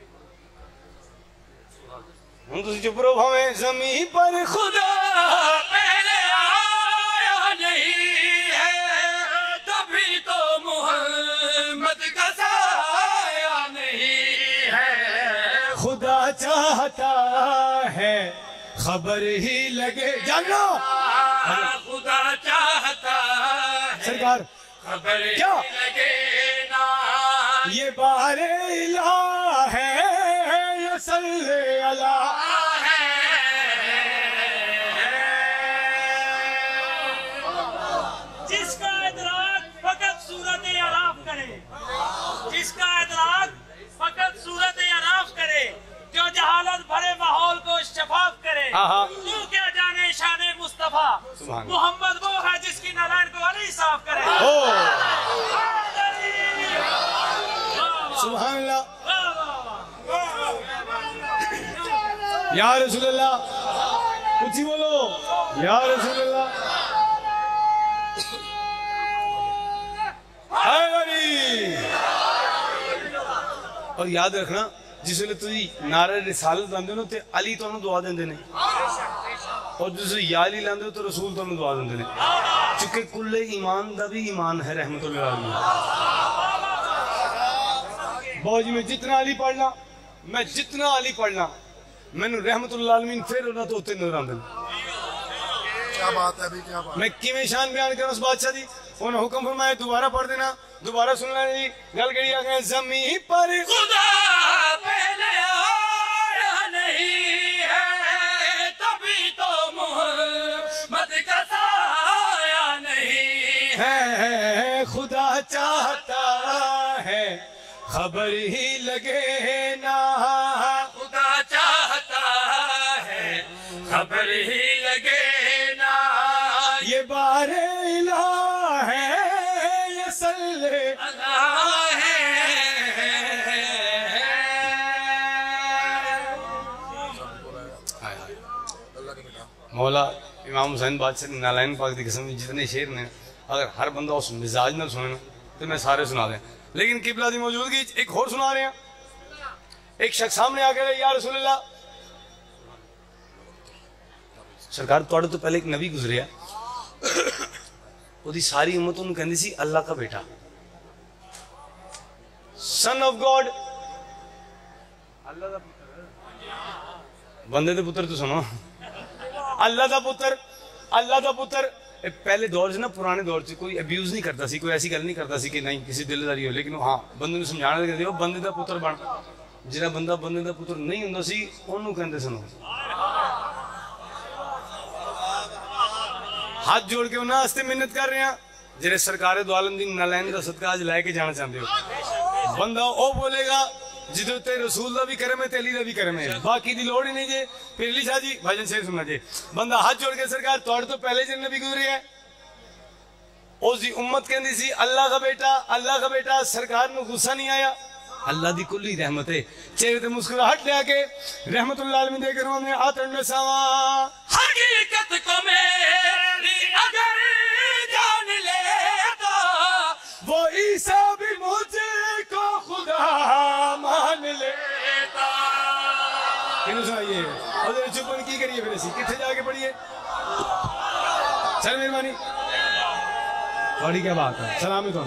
S1: हम तुसी चुप रहो भावे। ज़मीन पर खुदा
S2: पहले आया नहीं है, तभी तो मोहम्मद का साया नहीं है।
S1: खुदा चाहता है खबर ही लगे, जानो
S2: खुदा चाहता है
S1: सरकार
S2: खबर ही
S1: क्या
S2: लगे ना,
S1: ये बारे इलाह है, ये सल्ले अला
S2: जिसका इदराक फकत सूरत अराफ करे, जिसका इदराक फकत सूरत अराफ करे, जो जहालत भरे माहौल को शफाफ करे। तू क्या जाने शाने मुस्तफा, मोहम्मद वो है जिसकी नारायण को अली साफ करे।
S1: सुभान अल्लाह। या रसूलल्लाह, कुछ ही बोलो या रसूलल्लाह। और याद रखना जिस वे तुम नारे रिसालत लाते हो तो अली तुहानू दुआ देंदे ने, और जिस या अली लाते हो तो रसूल तुहानू दुआ देंदे ने। चूंकि कुल्ले ईमान का भी ईमान है रहमतुल लिल आलमीन। बहुत जी मैं जितना अली पढ़ना, मैं जितना अली पढ़ना, मैनू रहमतुल लिल आलमीन फिर उन्होंने तो उत्ते नजर आते।
S3: क्या बात है अभी, क्या बात।
S1: मैं किवें शान बयान करूं उस बादशाह दी। उन्हें हुक्म फरमाया दोबारा पढ़ देना, दोबारा सुन लेना जी। गल कही आ गए ज़मीन पर
S2: खुदा पहले आया नहीं है, तभी तो मोहम्मद का साया नहीं
S1: है। खुदा चाहता है खबर ही लगे ना,
S2: खुदा चाहता है खबर ही लगे ना,
S1: ये बारे इलाह है, ये सल्ले
S2: अल्लाह है।
S1: मौला इमाम हुसैन बादशाह नालायन पाक की कसम जितने शेर ने, अगर हर बंदा उस मिजाज ना सुने तो मैं सारे सुना दें। लेकिन किबला की मौजूदगी एक और सुना रहे हैं। एक शख्स सामने आ गया, या रसूलल्लाह सरकार तुहाडे तो पहले एक नबी गुजरिया, ओदी सारी उम्मत उन्होंने कहती सी अल्लाह का बेटा, सन ऑफ गॉड, अल्लाह दा पुत्र, बंदे दे पुत्र तो सुनो, अल्लाह दा पुत्र, अल्लाह दा पुत्र। पहले दौर से ना, पुराने दौर से कोई अब्यूज नहीं करता सी, कोई ऐसी गल नहीं करता सी कि नहीं किसी दिलदारी हो, लेकिन हाँ बंदे नूं समझाने कहते बंदे दा पुत्र बन। जिहड़ा बंदा बंदे दा पुत्र नहीं हुंदा सी ओनू कहंदे सन। हाथ जोड़ के उन्होंने वास्ते मेहनत कर रहे हैं जेरे सरकार दो आलम दी नालैन का सदका अज लैके जाना चाहते हो। बंदा ओ बोलेगा जिदे ते रसूल दा भी करम है, तेली दा भी करम है, बाकी दी लोड़ ही नहीं जे। फिर अली शाह जी भाईजान शेर सुनना जी। बंदा हाथ जोड़ के सरकार तुहाडे तो पहले जिन नबी गुजरे है, उसकी उम्मत कहती सी अल्लाह का बेटा अल्लाह का बेटा, सरकार में गुस्सा नहीं आया। अल्लाह दी कुल्ली रहमत है, चेहरे ते मुस्कुराहट ले आके रहमतुल्लाह अलैहि दे करो में आतन सवा
S2: हकीकत को मेरी अगर जान लेता,
S1: वो ईसा भी मुझको खुदा मान लेता। किन सुनाइए और चुप की करिए, फिर ऐसी किथे जाके पढ़िए। चल मेहरबानी, बड़ी क्या बात है। सलाम है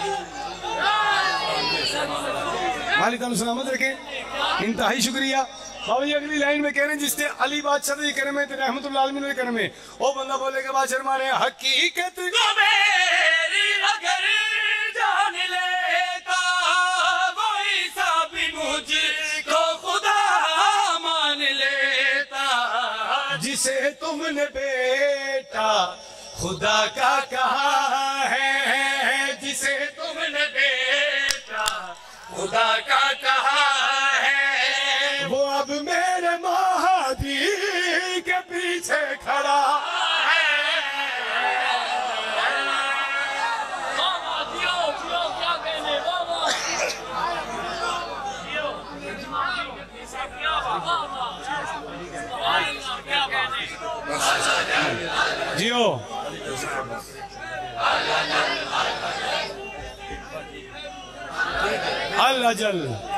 S1: मालिक तुम सलामत रखे, इंतहाई शुक्रिया। बाबा जी अगली लाइन में कह रहे हैं जिसने अली बादशाह के करे में रहमतुल्लाह अलैहि के करे में वो बंदा बोले के बाद शर्मा रहे हकीकत
S2: को मेरी अगर जान लेता, वो ईसा भी मुझको खुदा मान लेता।
S1: जिसे तुमने बेटा खुदा का कहा है, जिसे
S2: तुमने बेटा खुदा का कहा है,
S1: वो अब मेरे महादी के पीछे खड़ा है।
S2: जियो जियो क्या कहने बाबा, जियो क्या कहने
S1: जियो अल्लाह जल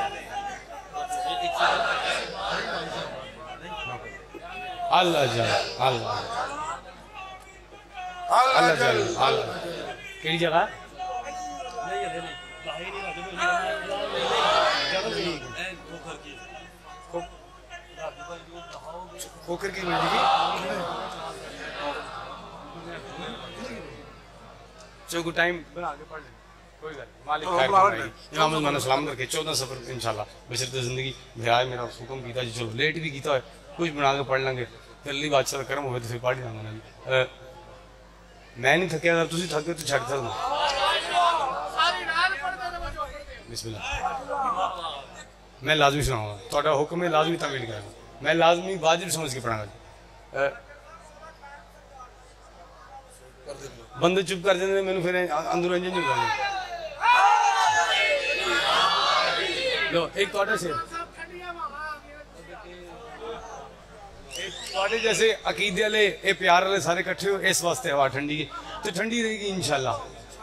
S1: अल्लाह जल अल्लाह अल्लाह जल अल्लाह केड़ी जगह खोखर की चौको टाइम बना के पढ़ ले, कोई गल मालिक खैर करे। इमाम मन सलाम रखे चौदह सफर इंशाल्लाह बशरत जिंदगी भयाए मेरा हुक्म कीता जी, चलो लेट भी कीता है कुछ बना के पढ़ लेंगे, फिर अल्लाह बादशाह का करम होवे तो फिर पढ़ लांगे। मैं नहीं थकिया, अगर तुसी थके तो छड़ सकदा। बिस्मिल्लाह मैं लाजमी सुनाऊंगा, ਤੁਹਾਡਾ हुक्म है लाजमी तामील करूंगा, मैं लाजमी वाजिब समझ के पढ़ाऊंगा। बंदे चुप कर जाते मैंने फिर अंदरों इंजन नहीं करना। लो एक ਤੁਹਾਡਾ से ਤੁਹਾਡੇ जैसे अकीदे वाले ये प्यार वाले सारे इकट्ठे हो, इस वास्ते हवा ठंडी है तो ठंडी रहेगी इंशाल्लाह।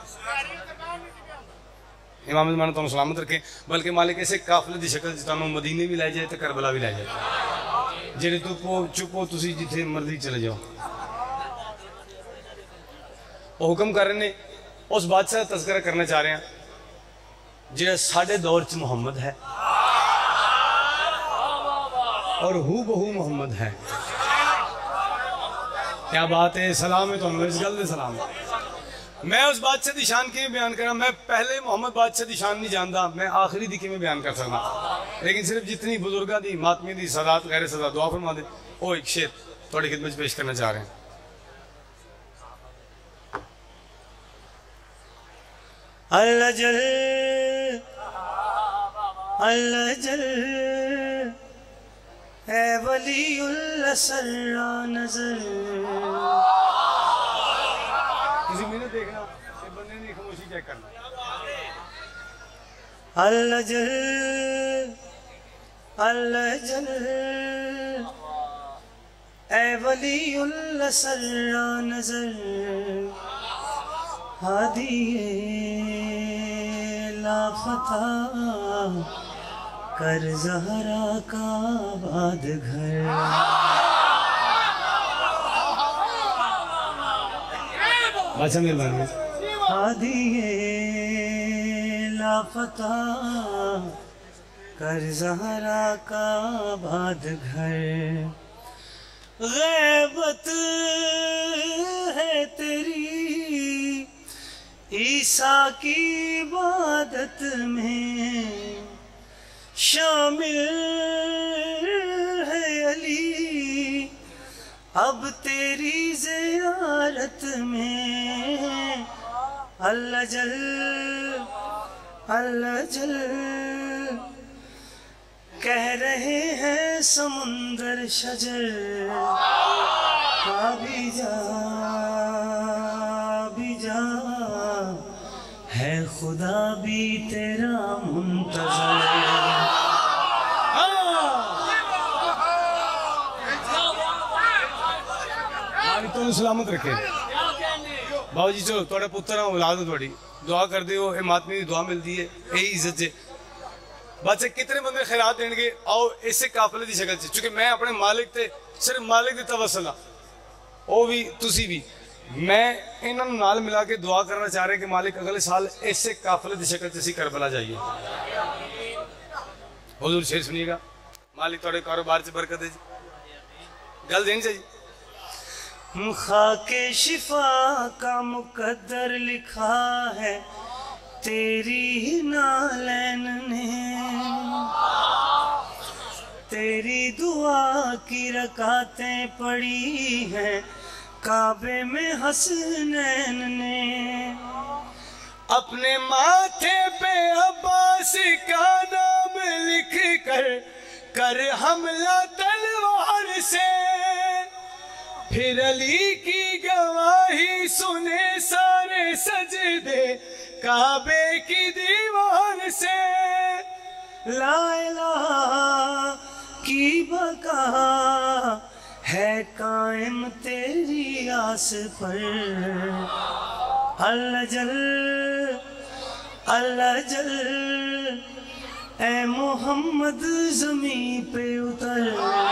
S1: इमाम ज़मान तुम सलामत रखे, बल्कि मालिक ऐसे काफिले की शक्ल च तुहानू मदीने भी लै जाए तो करबला भी लै जाए, जेडे चुपो चुपो तुसी जिथे मर्जी चले जाओ। वो हुक्म कर रहे हैं, उस बादशाह का तज़किरा करना चाह रहे हैं जो साढ़े दौर च मुहम्मद है और हू बहू मुहम्मद है। क्या बात है, सलाम है तुहानू, इस गल दे सलाम। मैं उस बादशाह की शान किवें बयान करा, मैं पहले मुहम्मद बादशाह की शान नहीं जानता, मैं आखिरी दी किवें बयान कर सकता, लेकिन सिर्फ जितनी बुजुर्गों की मातमी की सदात गैर सदा दुआ फरमा दे वो एक शेर थोड़ी खिदमत पेश करना चाह रहे हैं। अल्लाह जल अल्लाह जल है वलीउल्लाह सर्रा नजर। किसी में देखना ये बंदे ने खामोशी चेक करना। अल्लाह जल अल्लाह जल है वलीउल्लाह सर्रा नजर। हादिए लाफता कर ज़हरा का बाद घर। बादशाह मेहरबानी। हादिए लाफता कर ज़हरा का बाद घर। गैबत है तेरी ईसा की इबादत में, शामिल है अली अब तेरी ज़ियारत में। अल्लाह जल अल्लाह जल कह रहे हैं समुंदर शजर। अभी जा अभी जा है खुदा भी तेरा मुंतज़र। तो सलामत रखे बाबू जी। चलो थोड़ा पुत्र औलाद हो, थोड़ी दुआ कर दो, मातमी की दुआ मिलती है, यही इज्जत है। बच्चे कितने बंदे खैरात देंगे, आओ इसे काफले की शक्ल से, चूंकि मैं अपने मालिक ते सिर्फ मालिक की तवसल हाँ, वो भी तुसी भी, मैं इन्होंने नाल मिला के दुआ करना चाह रहे कि मालिक अगले साल इसे काफले की शक्ल से करबला जाइए। हुजूर शेर सुनिएगा, मालिक थोड़े कारोबार से बरकत दे, गल देनी चाहिए। खाके शिफा का मुकद्दर लिखा है तेरी नालैन ने, तेरी दुआ की रकातें पड़ी हैं काबे में हसनैन ने। अपने माथे पे अब्बास का नाम लिख कर कर हमला तलवार से, फिर अली की गवाही सुने सारे सजदे काबे की दीवार से। ला इलाहा की बका है कायम तेरी आस पर, अल्लाह जल अल्लाह जल ए मोहम्मद ज़मीं पे उतर,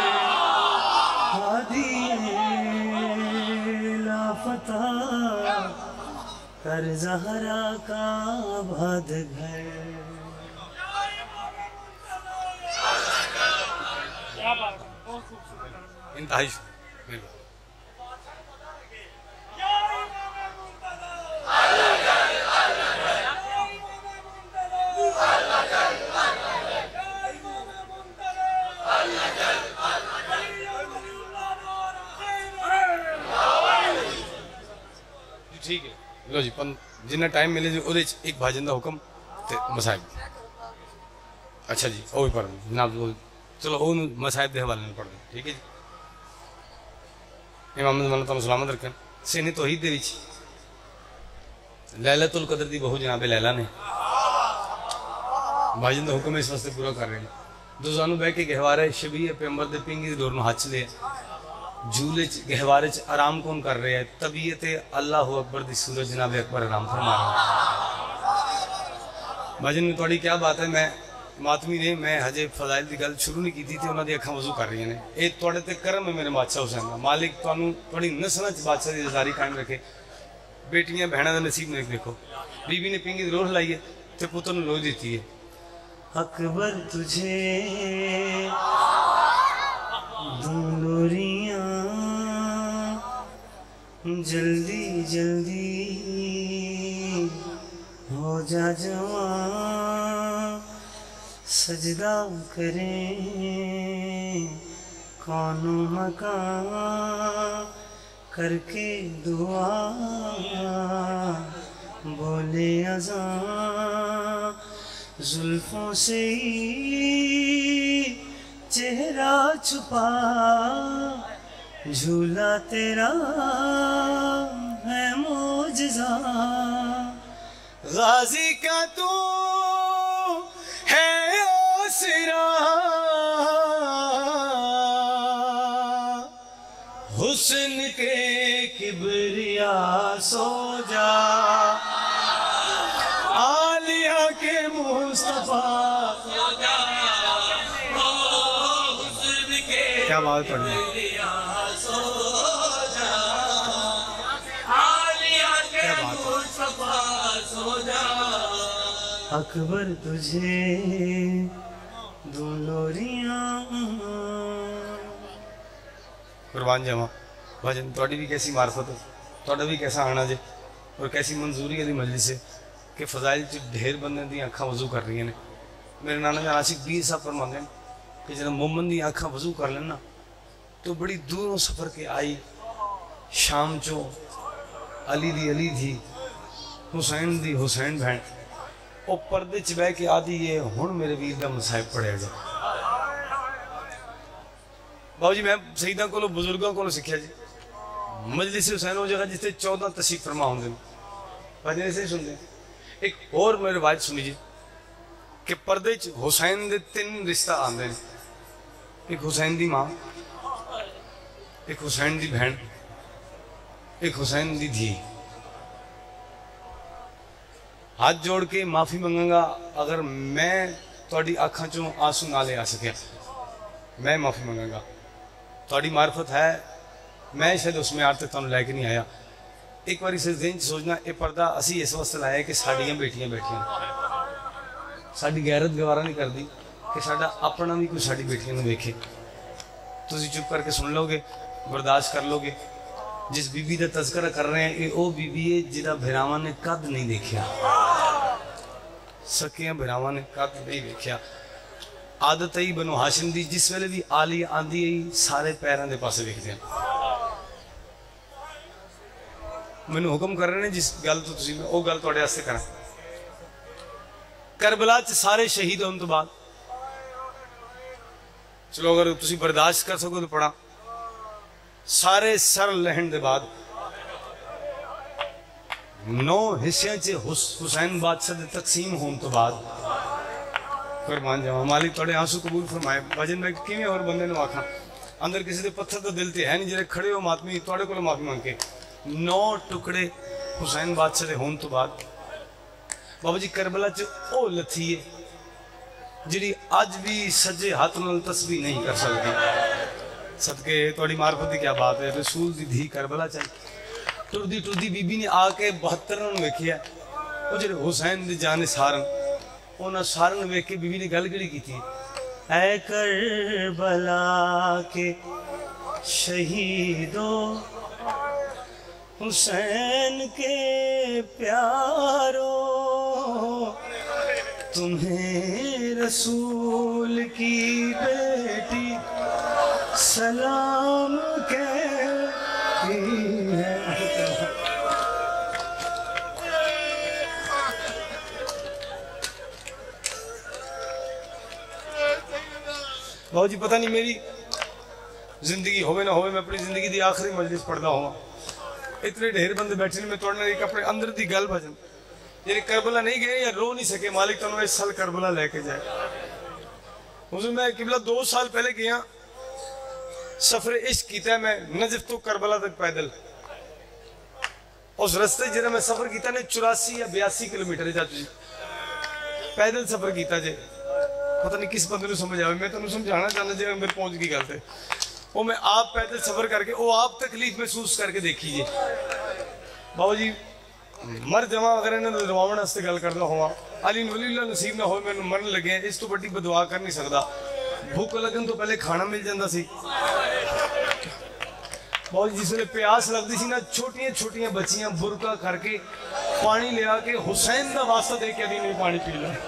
S1: लापता कर ज़हरा का आबाद घर। इंतहाई ठीक है। लो जी जिन्ना टाइम मिले जी उहदे एक भाजन का हुक्म ते मसाइब। अच्छा जी वो भी पढ़ जनाब, चलो वो मसाइब के हवाले पढ़ दें, ठीक है जी। इमाम मौला तुहानू सलामत रखें। सीने तौहीद दे विच लैलतुल कदर दी बहु जनाबे लैला ने भाजन का हुक्म इस वास्ते पूरा कर रहे हैं। दोजानू बह के गहवारे शबीह पैगंबर दे पिंगी डोर नूं हथ लिया, झूले च गहवारे च आराम कौन कर रहे हैं, तबीयत अल्लाह अकबर दी सूरज जनाब अकबर आराम फरमा रहा है। भाजन में थोड़ी क्या बात है, मैं मातमी ने मैं हजे फजाइल की गल शुरू नहीं की थी, उन्होंने अखा वजू कर रही ने। ये थोड़े ते करम है मेरे बादशाह हुसैन का, मालिक तुहानू थोड़ी नस्लों च बादशाह की रजारी कायम रखे। बेटियां बहनों का नसीब में देखो, बीबी ने पिंगी रोह लाई है तो पुत्र ने रोह दी है। अकबर तुझे दूलोरियां जल्दी जल्दी हो जा जवां, सजदा करें कौन मकान करके दुआ, बोले अज़ां जुल्फों से चेहरा छुपा, झूला तेरा है मोजज़ा, गाजी का तू है आसरा, हुस्न के किबरिया सो जा, आलिया के मुस्तफा सो जा, हुस्न के क्या बात पढ़ी सो जा, आलिया के मुस्तफा सो जा, अकबर तुझे दुलोरियां। कुर्बान जावा भजन थोड़ी भी कैसी मार्फत हो, थोड़ा भी कैसा आना जे और कैसी मंजूरी वाली मजलिस है कि फजाइल च ढेर बंदे दी अखा वजू कर रही ने। मेरे नाना जान आशिक बीर साहब फरमाते हैं कि जब मोमन दी अखा वजू कर लेना तो बड़ी दूरों सफ़र के आई, शाम चो अली दी अली थी, हुसैन दी हुसैन बहन, वो पर्दे च बह के आदि ये हुण मेरे वीर का मसाहिब पढ़िया जा। बाबू जी मैं शहीदा को बुजुर्गों को सीखा जी, मजलिस हुसैन वो जगह जिसे चौदह तशरीफ फरमा होंगे भजन से सुनते एक और मेरे रिवायत सुनी जी कि पर्दे च हुसैन दे तीन रिश्ता आंदे ने। एक हुसैन दी मां, एक हुसैन दी बहन, एक हुसैन दी धी। हाथ जोड़ के माफी मंगांगा अगर मैं थोड़ी अखां चों आंसू ना ले आ सकिया, मैं माफी मंगांगा। थोड़ी मार्फत है, मैं शायद उस म्यार तक तुहानूं लैके नहीं आया। एक बार इस दिन सोचना, ये पर्दा असी इस वास्ते लाया कि साडियां बेटियां बैठियां, साडी गैरत गवारा नहीं करती कि साडा अपना भी कोई साडी बेटियां नूं वेखे। तुसीं चुप करके सुन लोगे, बर्दाश्त कर लोगे। जिस बीबी का तस्करा कर रहे हैं, ये वो बीबी है जिहदा भिरावां ने कद नहीं देखिया, सकिया भिरावां ने कद नहीं देखिया। आदत ही बनो हाशिम दी, जिस वेले भी आली आंदी है सारे पैरों के पासे देखते हैं। मैनू हुक्म कर रहे हैं जिस गल तो तुसीं वो गल तुहाडे वास्ते करा। करबला च सारे शहीद होने तो बाद, चलो अगर तुसीं बर्दाश्त कर सको तो पढ़ा। सारे सर लहन के बाद नौ हिस्सों च हुसैन बादशाह दे तकसीम होने तो बाद फरमान जावा मालिक थोड़े आंसू कबूल फरमाए। भजन में किवें और बंदे नूं आखां, अंदर किसी दे पत्थर तो दिल ते है नहीं, जिहड़े खड़े हो मातमी तुहाडे कोलों माफी मंग के। नौ टुकड़े हुसैन बादशाह दे होने तो बाद बाबा जी करबला च ओ लथी है जिहड़ी अज भी सज्जे हाथ नाल तस्बीह नहीं कर सकती। सदके थोड़ी मार्फत की क्या बात है। रसूल दी धी करबला चाहिए टुरदी टुरदी बीबी ने आके बहत्तर वेखिया, वो जो हुसैन दी जाने सारन, उन्हें सारन वेख के बीबी ने गल केड़ी कीती, ऐ करबला के शहीदों हुसैन के प्यारो, तुम्हें रसूल की बेटी सलाम कहती है। बाबू जी पता नहीं मेरी जिंदगी होवे ना होवे, मैं अपनी जिंदगी की आखिरी मजलिस पढ़ता हुआ, इतने ढेर बंदे बैठे मैं तोड़ने एक अपने अंदर की गल भजन ये करबला नहीं गए या रो नहीं सके, मालिक तुम इस साल करबला लेके जाए। हुजूर मैं किबला दो साल पहले गया, सफर इश्क किया मैं नजफ तो करबला तक पैदल। उस रस्ते जरा मैं सफर किया ने चौरासी या बयासी किलोमीटर चाचू जी पैदल सफर किया जे। पता नहीं किस बंदे समझ आए, मैं तुम्हें समझाना चाहना जो मेरे पहुंच गई गल से, वो मैं आप पैदल सफर करके वो आप तकलीफ महसूस करके देखीजिए। बाबा जी मर जावा अगर इन्होंने रवावण वास्ते गल करता हुआ, अली वलील्लाह नसीब ना हो मैंने मरन लगे, इस तो बड़ी बदुआ कर नहीं सकता। भूख लगन तो पहले खाना मिल जाता सी। बाबा जी जिसले प्यास लगती सी ना, छोटिया छोटिया बच्चियां बुरका करके पानी लिया के हुसैन का वास्ता दे के अभी नहीं पानी पी लो।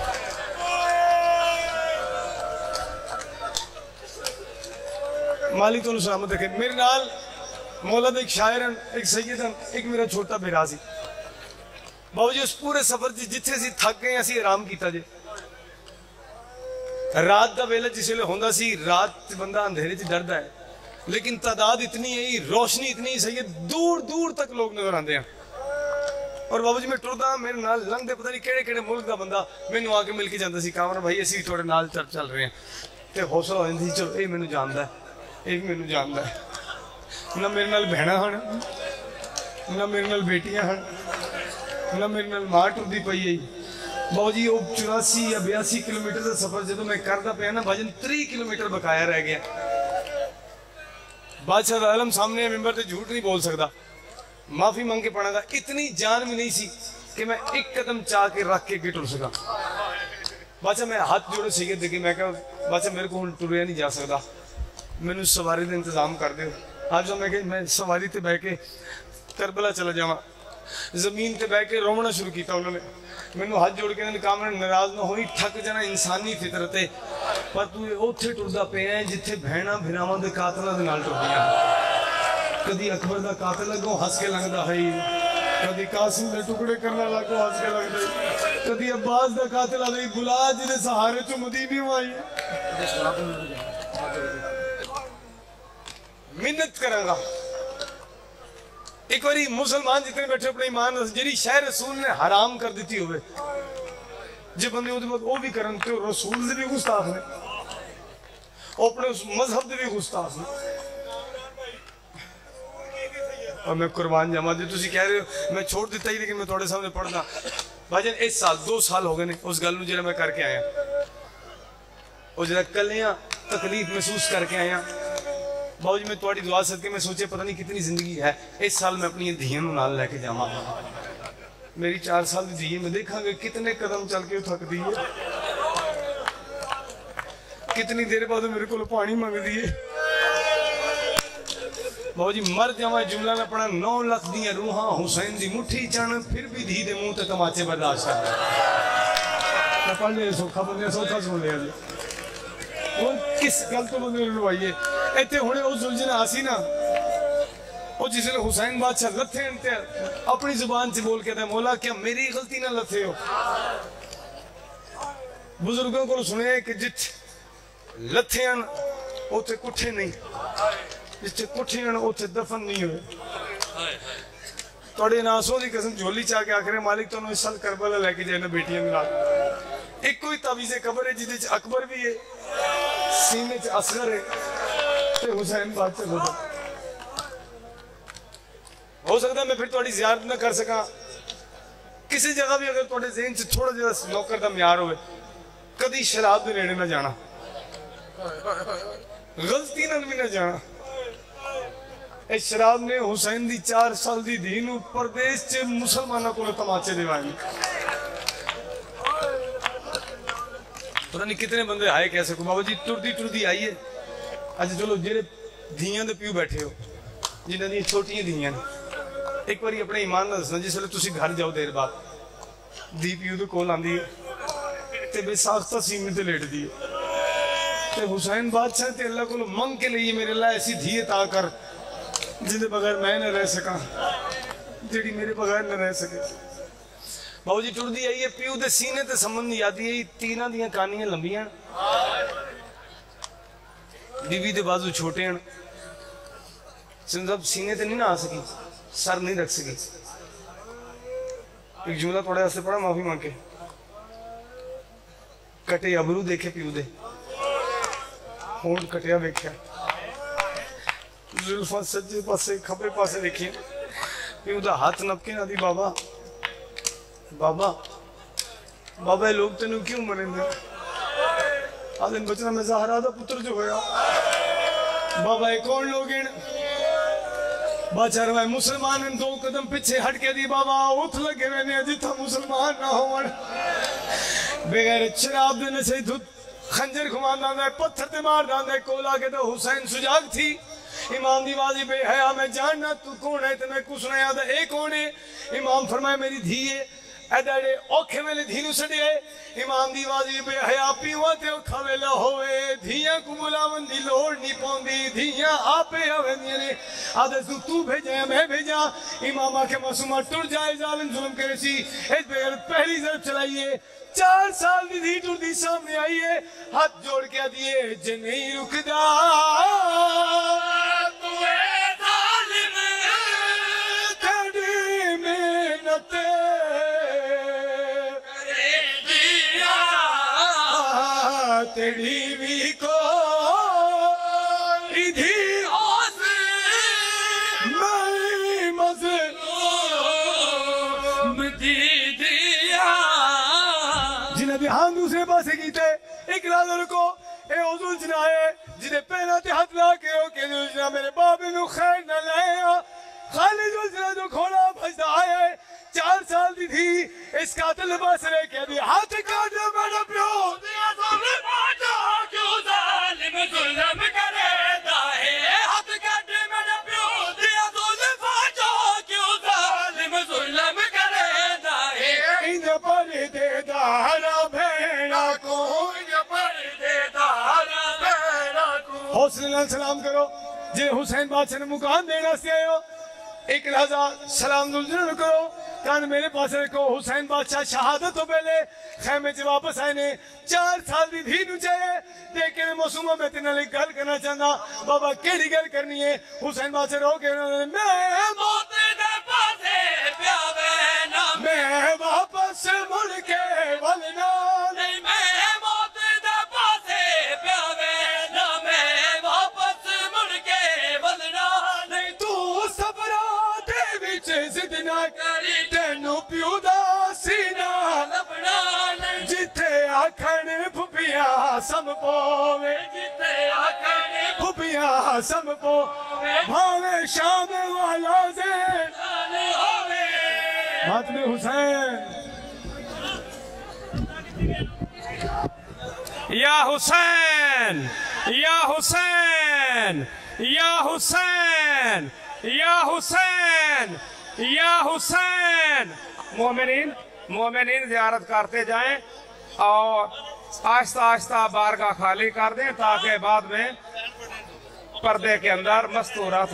S1: मालिक तो सलामत रखे। मेरे नाल मौला एक शायर एक सैयद एक मेरा छोटा बेरा सी। बाबू जी उस पूरे सफर जिथे असीं थक गए असीं आराम किया जे। रात का वेला जिसले होंदा सी, रात बंदा अंधेरे च डरदा है, लेकिन तादाद इतनी है, रोशनी इतनी सही है, दूर दूर तक लोग नजर आते हैं। और बाबू जी मैं टुरदा मेरे नाल लंघदे पता नहीं केड़े केड़े मुल्क का बंदा मैनू आके मिल के जाता सी, कामरा भाई असीं थोड़े नाल चल चल रहे हैं, तो हौसला हो जाती चलो ये मैनू जानदा है, ये भी मैनू जानदा है। ना मेरे नाल भैणा हन, ना मेरे नाल बेटियां हन, ना मेरे नाल मां टुरदी पई है। बाबू जी वो चौरासी या बयासी किलोमीटर का सफर जो मैं करता पाया ना भजन त्री किलोमीटर बकाया रह गया। बादशाह आलम सामने मेंबर से झूठ नहीं बोल सकता, माफी मांग के पड़ागा। इतनी जान भी नहीं सी कि मैं एक कदम चाह के रख के गिर टुर सका। बादशाह मैं हाथ जोड़े सही देखे, मैं कहा बादशाह मेरे को टुरिया नहीं जा सकता, मैनू सवारी का इंतजाम कर दो। आज मैं कह मैं सवारी ते बह के करबला चला जावा। जमीन ते बह के रोवना शुरू किया उन्होंने, मैनू हाथ जोड़ के कहा मैं नाराज ना होई, थक जाना इंसानी फितरत है, पर तू उत्थे टुरदा पिया है जिथे भैणा भिरावां दे कातलां दे नाल टुरदियां। कदी अकबर दा कातिल अगों हस के लंघदा है, कदी कासिम दे टुकड़े करने वाला को हस के लगदा है, कदी अब्बास दा कातिल आदे बुला जिदे सहारे चो मदीने आई मिन्नत करांगा। एक बारी मुसलमान जितने बैठे अपने ईमान जी शह रसूल ने हराम कर दी हो जो बंदे वो भी करन ते रसूल दे भी गुस्ताख ने अपने उस मजहब दे भी गुस्ताख ने। और मैं कुर्बान जावा जो तुम कह रहे हो मैं छोड़ दिता ही लेकिन मैं थोड़े सामने पढ़ना भाजन इस साल दो साल हो गए ने उस गल जो मैं करके आया और जरा कलियां तकलीफ महसूस करके आया बाबू जी मैं थोड़ी दुआ सदके मैं सोचे पता नहीं कितनी जिंदगी है इस साल मैं अपनी धियां नाल लेके जावा मेरी चार साल की धी मैं देखा कितने कदम चल के थकती है कितनी देर बाद मेरे को पानी मंगती है बाबू जी मर जावा जुमला में पढ़ा नौ लख दियां रूहां हुसैन दी मुट्ठी चन फिर भी धी दे मुंह ते तमाचे बर्दाश्त कर मैं पढ़ ले सौखा बंदे सौखा सुन लिया जी वो किस गल तो बंदे लुवाइए इतने हुणे उस जुलझन आसी ना वो जिसले हुसैन बादशाह लथे अपनी जुबान से बोल के दे मौला क्या मेरी गलती ना लथे हो बुजुर्गों को सुने कि जिथ लथे उथे कुठे नहीं जिथे कुठे उथे दफन नहीं हुए थोड़े नासों की कसम झोली चा के आखिर मालिक तुम इस साल करबला लेके जाए ना बेटियां नाल एक कोई तावीज़े कबर है जिदे अकबर भी है सीने च असगर है ते हुसैन बादशाह हो हो सकता मैं फिर थोड़ी ज़ियारत ना कर सका किसी जगह भी अगर थोड़े ज़हन से थोड़ा जरा नौकर का म्यार हो कभी शराब के नेड़े ना जाना गलती ना भी ना जाना इस शराब ने हुसैन दी चार साल दी धी नूं परदेश च मुसलमानों को तमाचे दिवाए पता नहीं कितने बंदे आए कैसे को बाबा जी टुरदी टुरदी आइए अच्छा चलो जेरे धियां दे प्यू बैठे हो जिन्हां दी छोटियां धियां एक बार अपने ईमान दसना जिसले तुम घर जाओ देर बाद धी प्यू दे कोल आंदी ते बेसाख्ता सीने ते लेटदी ते हुसैन बादशाह ते अल्लाह को मंग के लिए मेरे ला ऐसी धी ता कर जिंदे बगैर मैं न रह सका जेड़ी मेरे बगैर न रह सके बाबू जी टुरदी आई है प्यू दे सीने ते संबंध याद आई तीना दियां कानियां लंबियां बीबी दे बाजू छोटे हैं सिंधब सीने ते नहीं ना आ सकी सर नहीं रख सकी एक जुमला थोड़े वास्ते पढ़ा माफी मांग के कटे अबरू देखे प्यू दे होंठ कटिया वेख्या जुल्फा सज्जे पासे खब्बे पासे देखिए प्यू दा हाथ नपके ना दी बाबा बाबा बाबा लोग तेन क्यों मरेंगे आदिन बचना मैं ज़हरा दा पुत्र जो होया बाबा ये कौन लोग हैं बाचार भाई मुसलमान दो कदम पीछे हट के दी बाबा उठ लगे मैंने जिथा मुसलमान ना हो बगैर शराब दे नशे धुत खंजर घुमाना है पत्थर ते मार डांदा है कोला के तो हुसैन सुजाग थी इमाम दी वाजी पे है मैं जानना तू कौन है ते मैं कुछ नहीं आता ए कौन है इमाम फरमाए मेरी धी है एदाड़े औखे वेले धी नूं छड्डिया इमाम दी वाजी पे हया पीवा ते औखा वेला होवे धियां को बुलावन दी लोड़ नहीं पौंदी धियां आपे आवेंदियां ने आदे तू तू भेजा मैं भेजा इमाम आखे मासूमा टुर जाए जालिम जुल्म करे सी इस बेर पहली जरब चलाइए चार साल दी धी टुरदी सामने आई है हाथ जोड़ के दिए जे नहीं रुकदा तू ए जालिम तेरी मेहनत तेरी भी को इधी आस मैं मज़लूम दी दिया जिन्हें भी हाथ दूसरे पासे कीते एक लादर को ए उजुल जनाए जिन्हें पहना ते हाथ ला के के जना मेरे बाबे नु खैर न लाया खाली जो जना जो खोला भजदा आया चार साल दी थी इस कातिल बस रे के दी हाथ काट मेरा प्यो दिया जुल्म बाजा क्यों जालिम जुल्म करेदा है हाथ काट मेरा प्यो दिया जुल्म बाजा क्यों जालिम जुल्म करेदा है इन पर दे दारा भेड़ा को इन पर दे दारा भेड़ा को हौसले नाल सलाम करो जे हुसैन बादशाह ने मुकाम देना से आयो एक लहजा सलाम दुल करो कान मेरे पास रखो हुसैन बादशाह शहादत तो पहले खैमे से वापस आए ने चार साल दी धी नु चाहिए देखे मौसूमा मैं तेरे नाल गल करना चाहता बाबा केड़ी गल करनी है हुसैन बादशाह रो के मैं मौत तेनू प्यू दा सीना लभना नहीं जिथे आखण फुफिया सम पोवे जिथे आखण फुफिया सम पोवे भावे शाम वाला से होवे मातमी हुसैन या हुसैन या हुसैन या हुसैन या हुसैन या हुसैन। मोमिनीन मोमिनीन ज़ियारत करते जाएं और आहिस्ता आहिस्ता बारगाह खाली कर दें ताकि बाद में पर्दे के अंदर मस्तूरात